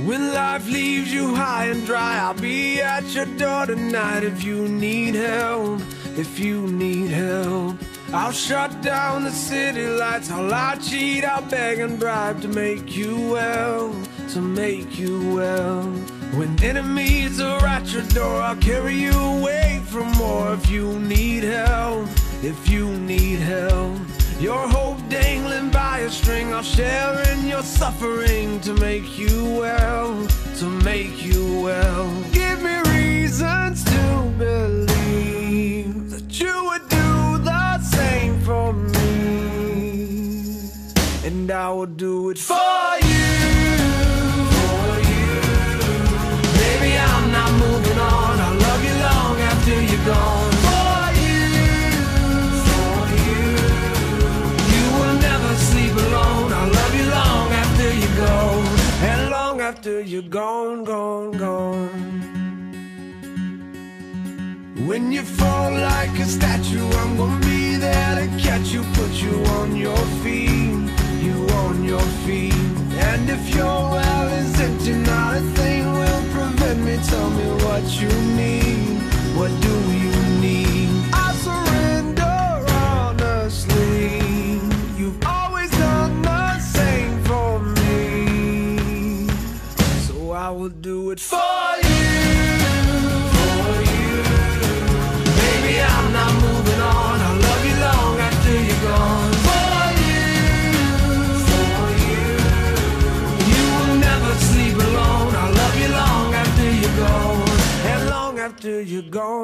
When life leaves you high and dry, I'll be at your door tonight if you need help, if you need help. I'll shut down the city lights, I'll lie, cheat, I'll beg and bribe to make you well, to make you well. When enemies are at your door, I'll carry you away from more if you need help, if you need help. Your hope dangling by a string, I'll share in your suffering to make you well, to make you well. Give me reasons to believe that you would do the same for me, and I will do it for you, for you. Baby, I'm not moving on, I'll love you long after you're gone. And long after you're gone, gone, gone. When you fall like a statue, I'm gonna be there to catch you, put you on your feet, you on your feet. And if your well is empty, not a thing will prevent me. Tell me what you need, what do you need? I surrender honestly. You've always done the same for me, so I will do it for you, for you. Baby, I'm not moving on, I'll love you long after you're gone. For you, you will never sleep alone, I'll love you long after you're gone, and long after you're gone.